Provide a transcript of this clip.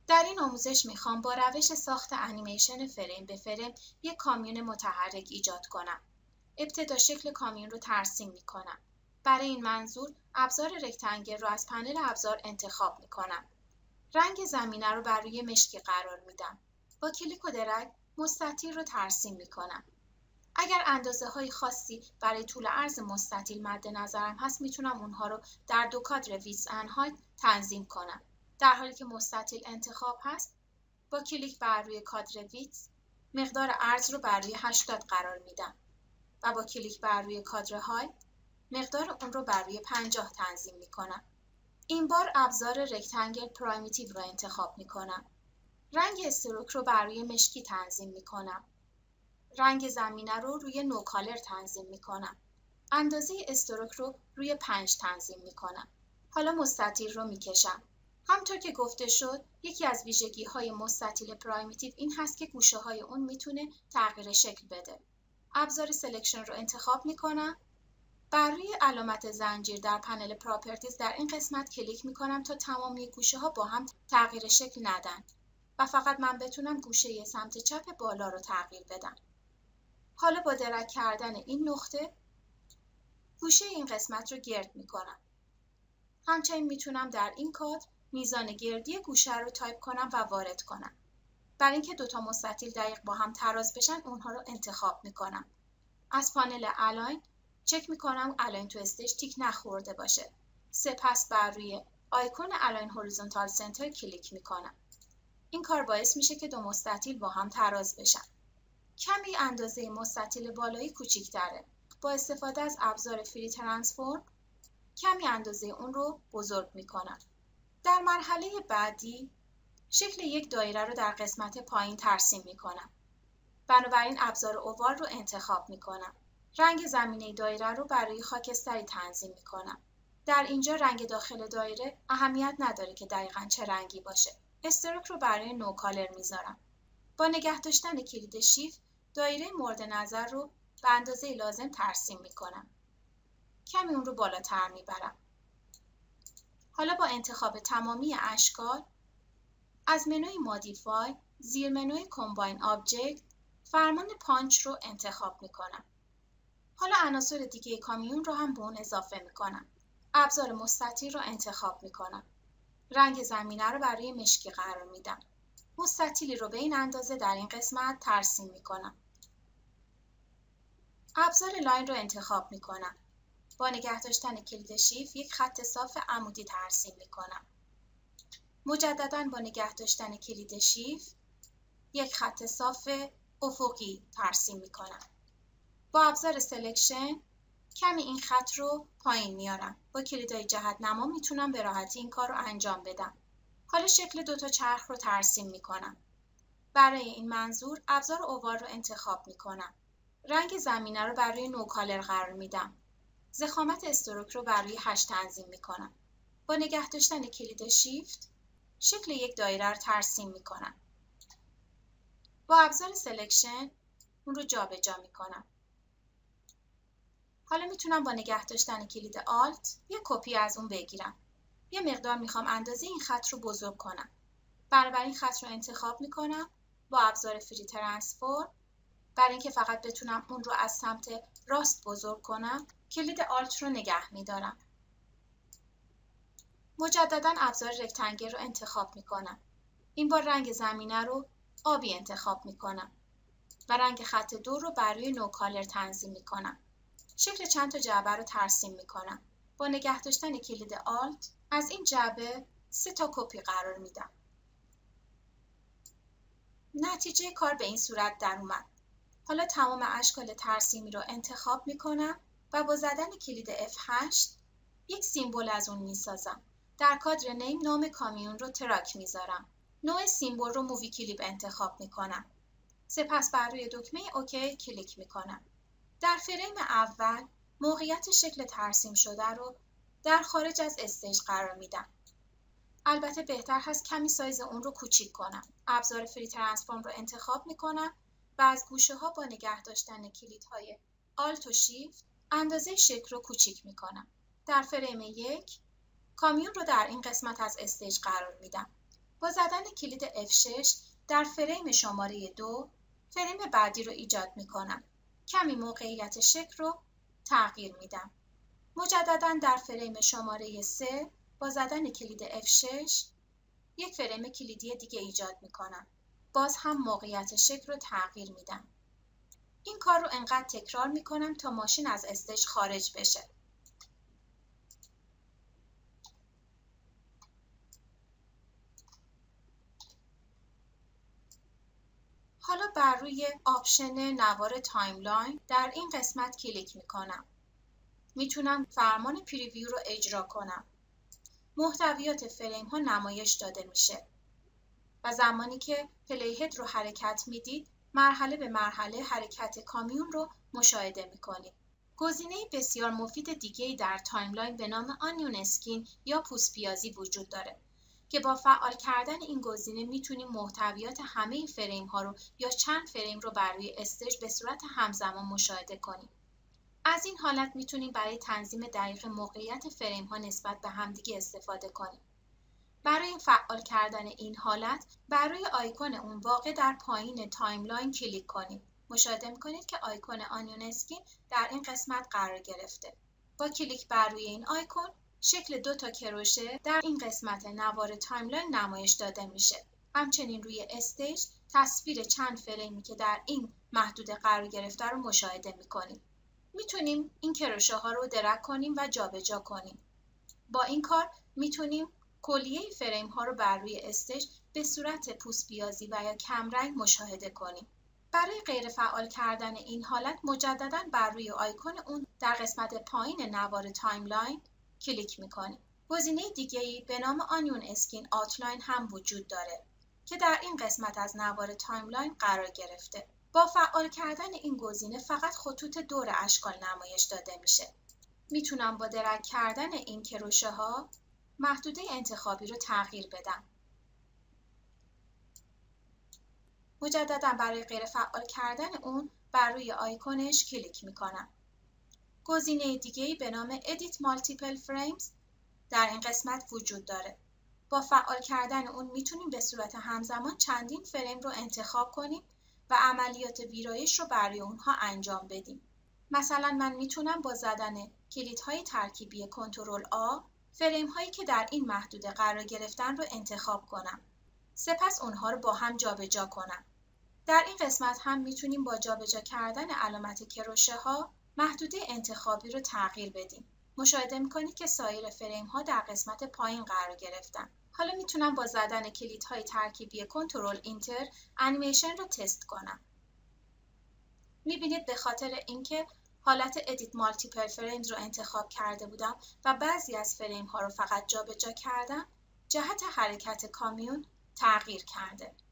در این آموزش میخوام با روش ساخت انیمیشن فریم به فریم یک کامیون متحرک ایجاد کنم. ابتدا شکل کامیون رو ترسیم میکنم. برای این منظور ابزار رکتانگل رو از پنل ابزار انتخاب میکنم. رنگ زمینه رو بر روی مشکی قرار میدم. با کلیک و درگ مستطیل رو ترسیم میکنم. اگر اندازه های خاصی برای طول عرض مستطیل مد نظرم هست میتونم اونها رو در دو کادر ویدث اند هایت تنظیم کنم. در حالی که مستطیل انتخاب هست با کلیک بر روی کادر ویدث مقدار عرض رو بر روی 80 قرار میدم و با کلیک بر روی کادر هایت مقدار اون رو بر روی 50 تنظیم میکنم. این بار ابزار رکتانگل پرایمیتیو رو انتخاب میکنم. رنگ استروک رو بر روی مشکی تنظیم میکنم. رنگ زمینه رو روی نو کالر تنظیم میکنم. اندازه استروک رو روی 5 تنظیم میکنم. حالا مستطیل رو میکشم. همطور که گفته شد، یکی از ویژگی‌های مستطیل پرایمیتیو این هست که گوشه‌های اون میتونه تغییر شکل بده. ابزار سلکشن رو انتخاب میکنم. بر روی علامت زنجیر در پنل پراپرتیز در این قسمت کلیک میکنم تا تمامی گوشه‌ها با هم تغییر شکل ندن و فقط من بتونم گوشه سمت چپ بالا رو تغییر بدم. حالا با درگ کردن این نقطه گوشه این قسمت رو گرد میکنم. همچنین میتونم در این کادر میزان گردی گوشه رو تایپ کنم و وارد کنم. برای اینکه دوتا مستطیل دقیق با هم تراز بشن اونها رو انتخاب میکنم. از پانل الاین چک میکنم الاین تو استیج تیک نخورده باشه. سپس بر روی آیکون الاین هوریزونتال سنتر کلیک میکنم. این کار باعث میشه که دو مستطیل با هم تراز بشن. کمی اندازه مستطیل بالایی کوچیک‌تره. با استفاده از ابزار فری ترانسفورم کمی اندازه اون رو بزرگ میکنم. در مرحله بعدی شکل یک دایره رو در قسمت پایین ترسیم میکنم. بنابراین ابزار اووال رو انتخاب میکنم. رنگ زمینه دایره رو برای خاکستری تنظیم میکنم. در اینجا رنگ داخل دایره اهمیت نداره که دقیقاً چه رنگی باشه. استروک رو برای نو کالر میذارم. با نگه داشتن کلید شیفت دایره مورد نظر رو به اندازه لازم ترسیم میکنم. کمی اون رو بالاتر میبرم. حالا با انتخاب تمامی اشکال از منوی مودیفای زیر منوی کامباین آبجکت فرمان پانچ رو انتخاب میکنم. حالا عناصر دیگه کامیون رو هم به اون اضافه میکنم. ابزار مستطیل رو انتخاب میکنم. رنگ زمینه رو برای مشکی قرار میدم. مستطیلی رو به این اندازه در این قسمت ترسیم میکنم. ابزار لاین رو انتخاب میکنم. با نگه داشتن کلید شیفت یک خط صاف عمودی ترسیم میکنم. مجدداً با نگه داشتن کلید شیفت یک خط صاف افقی ترسیم میکنم. با ابزار سلکشن کمی این خط رو پایین میارم. با کلیدهای جهت نما میتونم به راحتی این کار رو انجام بدم. حالا شکل دوتا چرخ رو ترسیم میکنم. برای این منظور ابزار اووال رو انتخاب میکنم. رنگ زمینه رو برای نو کالر قرار میدم. ضخامت استروک رو برای 8 تنظیم میکنم. با نگه داشتن کلید شیفت شکل یک دایره رو ترسیم میکنم. با ابزار سلکشن اون رو جابجا میکنم. حالا میتونم با نگه داشتن کلید آلت یه کپی از اون بگیرم. یه مقدار میخوام اندازه این خط رو بزرگ کنم. بنابراین خط رو انتخاب میکنم با ابزار فری ترانسفورم. برای اینکه فقط بتونم اون رو از سمت راست بزرگ کنم کلید آلت رو نگه میدارم. مجدداً ابزار رکتانگل رو انتخاب میکنم. این بار رنگ زمینه رو آبی انتخاب میکنم و رنگ خط دور رو برای نو کالر تنظیم میکنم. شکل چند تا جعبه رو ترسیم میکنم. با نگه داشتن کلید آلت از این جعبه 3 تا کپی قرار میدم. نتیجه کار به این صورت در اومد. حالا تمام اشکال ترسیمی رو انتخاب میکنم و با زدن کلید F8 یک سیمبل از اون میسازم. در کادر نیم نام کامیون رو تراک میذارم. نوع سیمبل رو مووی کلیپ انتخاب میکنم. سپس بر روی دکمه اوکی کلیک میکنم. در فریم اول موقعیت شکل ترسیم شده رو در خارج از استیج قرار میدم. البته بهتر هست کمی سایز اون رو کوچیک کنم. ابزار فری ترانسفورم رو انتخاب میکنم و از گوشه ها با نگه داشتن کلیدهای آلت و شیفت اندازه شکل رو کوچیک میکنم. در فریم یک کامیون رو در این قسمت از استیج قرار میدم. با زدن کلید F6 در فریم شماره 2 فریم بعدی رو ایجاد میکنم. کمی موقعیت شکل رو تغییر میدم. مجدداً در فریم شماره 3 با زدن کلید F6 یک فریم کلیدی دیگه ایجاد میکنم. باز هم موقعیت شکل رو تغییر میدم. این کار رو انقدر تکرار میکنم تا ماشین از استیج خارج بشه. حالا بر روی آپشن نوار تایملاین در این قسمت کلیک میکنم. میتونم فرمان پریویو رو اجرا کنم. محتویات فریم ها نمایش داده میشه و زمانی که پلی هد رو حرکت میدید مرحله به مرحله حرکت کامیون رو مشاهده میکنید. گزینه بسیار مفید دیگه‌ای در تایملاین به نام آنیون اسکین یا پوست پیازی وجود داره که با فعال کردن این گزینه میتونیم محتویات همه فریم ها رو یا چند فریم رو بر روی استیج به صورت همزمان مشاهده کنیم. از این حالت میتونیم برای تنظیم دقیق موقعیت فریم ها نسبت به همدیگه استفاده کنیم. برای فعال کردن این حالت بر روی آیکون اون واقع در پایین تایملاین کلیک کنید. مشاهده میکنید که آیکون آنیون اسکین در این قسمت قرار گرفته. با کلیک بر روی این آیکون شکل 2 تا کروشه در این قسمت نوار تایملاین نمایش داده میشه. همچنین روی استیج تصویر چند فریمی که در این محدوده قرار گرفته رو مشاهده میکنید. میتونیم این کروشه ها رو درگ کنیم و جابجا کنیم. با این کار میتونیم کلیه فریم ها رو بر روی استیج به صورت پوست پیازی و یا کمرنگ مشاهده کنیم. برای غیر فعال کردن این حالت مجدداً بر روی آیکون اون در قسمت پایین نوار تایملاین کلیک میکنیم. گزینه دیگه‌ای به نام آنیون اسکین آوتلاین هم وجود داره که در این قسمت از نوار تایملاین قرار گرفته. با فعال کردن این گزینه فقط خطوط دور اشکال نمایش داده میشه. میتونم با درگ کردن این کروشه ها محدوده انتخابی رو تغییر بدم. مجددا برای غیر فعال کردن اون بر روی آیکونش کلیک میکنم. گزینه دیگه‌ای به نام Edit Multiple Frames در این قسمت وجود داره. با فعال کردن اون میتونیم به صورت همزمان چندین فریم رو انتخاب کنیم و عملیات ویرایش رو بر روی اونها انجام بدیم. مثلا من میتونم با زدن کلیدهای ترکیبی کنترل آ فریم هایی که در این محدوده قرار گرفتن رو انتخاب کنم. سپس اونها رو با هم جابجا کنم. در این قسمت هم میتونیم با جابجا کردن علامت کروشه ها محدوده انتخابی رو تغییر بدیم. مشاهده میکنید که سایر فریم ها در قسمت پایین قرار گرفتن. حالا میتونم با زدن کلیدهای ترکیبی کنترل اینتر انیمیشن رو تست کنم. میبینید به خاطر اینکه حالت ادیت مالتیپل فریمز رو انتخاب کرده بودم و بعضی از فریم ها رو فقط جابجا کردم، جهت حرکت کامیون تغییر کرده.